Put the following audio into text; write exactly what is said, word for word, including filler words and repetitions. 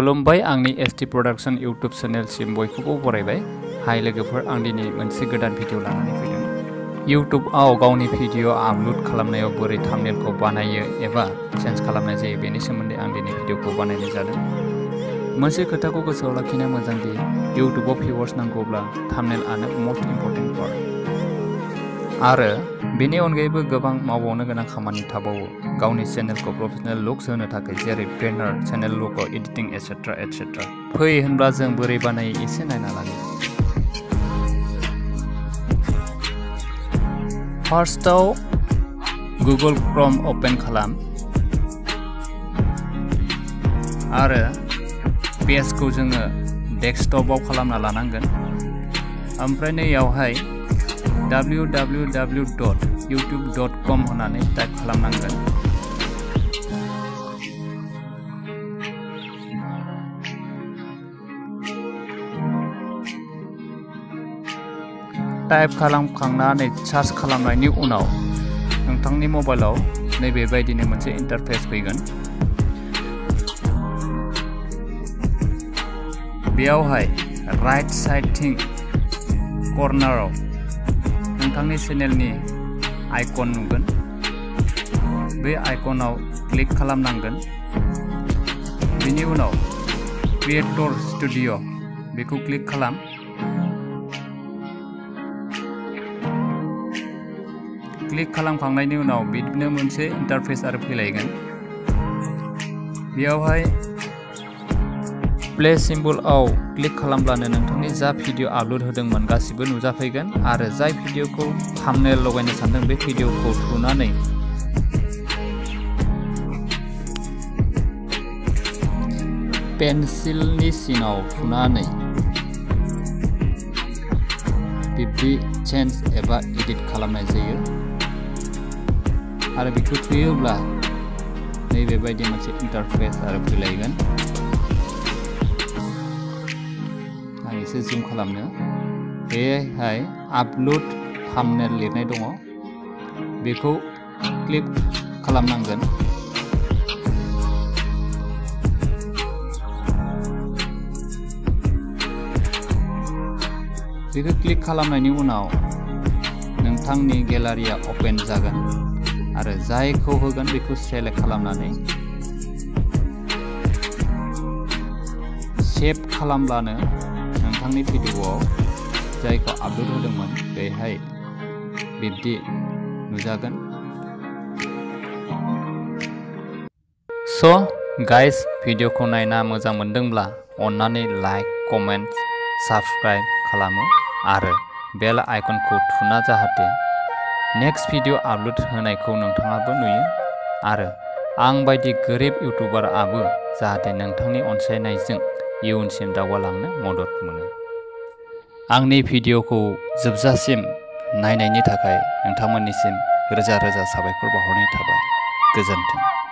खुलुमबाय आंनि ST production YouTube channel सिम बयखौबो बरायबाय। हाय लोगोफोर, आं दिनै मोनसे गोदान भिडिअ लानानै फैदों। यूट्यूबआव गावनि भिडिअ आपलोड खालामनायाव बोरै थाम्बनेलखौ बानायो एबा चेन्ज खालामनाय जायो बेनि सोमोन्दै आं दिनै भिडिअखौ बानायनाय जादों। मोनसे खोथाखौ गोसोआव लाखिनाया मोजां दि यूट्यूबआव भिउअर्स नांगौब्ला थाम्बनेलआनो मोस्ट इम्पर्टेन्ट पार्ट। आरो बेनि अनगायैबो गोबां मावबावनो गोनां खामानि थाबावो गावनि चेनेलखौ प्रोफेशनेल लुक्स होनो थाखाय, जेरै banner, channel logo', editing etcetera etcetera. फै होनब्ला जों बोरै बानायो एसे नायना लानि। फार्स्टआव गुगल क्रोम ओपन खालाम आरो पेजखौ जोङो डेस्कटपआव खालामना लानांगोन। ओमफ्राय नैयावहाय W W W dot YouTube dot com होननानै टाइप खालामनांगोन। टाइप खालामखांनानै सार्च खालामनायनि उनाव नोंथांनि मबाइलाव नैबेबायदिनो मोनसे इन्टारफेस फैगोन। बेयावहाय राइट साइडथिं कर्नाराव नोंथांनि चेनेलनि आइकन नुगोन। बे आइकनाव क्लिक खालामनांगोन। बेनि उनाव क्रिएटर स्टुडिअ बेखौ क्लिक खालाम। क्लिक खालामखांनायनि उनाव बिदिनो मोनसे इन्टारफेस आरो फैलायगोन। बेयावहाय प्ले सिम्बलआव क्लिक खालामब्लानो नोंथांनि जा भिडिअ आपलोड होदोंमोन गासिबो नुजाफैगोन आरो जाय भिडिअखौ थाम्बनेल लगायनो सानदों बे भिडिअखौ थुनानै पेन्सिलनि सिङाव थुनानै बिब्दि चेन्ज एबा एडिट खालामनाय जायो आरो बेखौ थुयोब्ला नैबेबायदि मोनसे इन्टारफेस आरो फैलायगोन। आं एसे जुम खालामनो। बेहाय आपलोड थाम्बनेल लिरनाय दङ, बेखौ क्लिक खालामनांगोन। बेखौ क्लिक खालामनायनि उनाव नोंथांनि गेलारिया अपेन जागोन आरो जायखौ होगोन बेखौ सेलेक्ट खालामनानै सेभ खालामब्लानो नोंथांनि भिडिअआव जायखौ आपलोड होदोंमोन बेहाय बिब्दि नुजागोन। स' गाइस, भिडिअखौ नायना मोजां मोनदोंब्ला अन्नानै लाइक, कमेन्ट, साबस्क्राइब खालामो आरो बेल आइकनखौ थुना जाहाथे नेक्स्ट भिडिअ आपलोड होनायखौ नोंथाङाबो नुयो आरो आं बायदि गोरिब इउटुबारआबो जाहाथे नोंथांनि अनसायनायजों इयुनसिम दावगालांनो मदद मोनो। आंनि भिडिअखौ जोबजासिम नायनायनि थाखाय नोंथांमोननिसिम रोजा रोजा साबायखर बावहरनाय थाबाय। गोजोन्थों।